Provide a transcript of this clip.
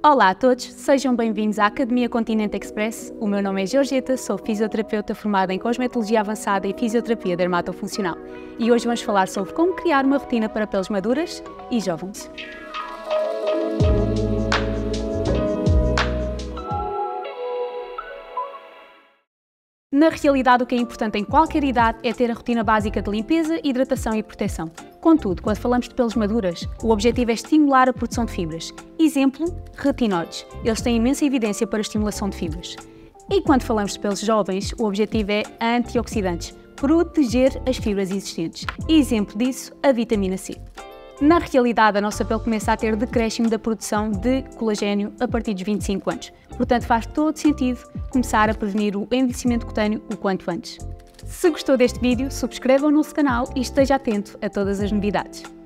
Olá a todos, sejam bem-vindos à Academia Continente Express. O meu nome é Georgeta, sou fisioterapeuta formada em Cosmetologia Avançada e Fisioterapia Dermatofuncional. E hoje vamos falar sobre como criar uma rotina para peles maduras e jovens. Na realidade, o que é importante em qualquer idade é ter a rotina básica de limpeza, hidratação e proteção. Contudo, quando falamos de peles maduras, o objetivo é estimular a produção de fibras. Exemplo, retinóides. Eles têm imensa evidência para a estimulação de fibras. E quando falamos de peles jovens, o objetivo é antioxidantes, proteger as fibras existentes. Exemplo disso, a vitamina C. Na realidade, a nossa pele começa a ter decréscimo da produção de colagênio a partir dos 25 anos. Portanto, faz todo sentido começar a prevenir o envelhecimento cutâneo o quanto antes. Se gostou deste vídeo, subscreva o nosso canal e esteja atento a todas as novidades.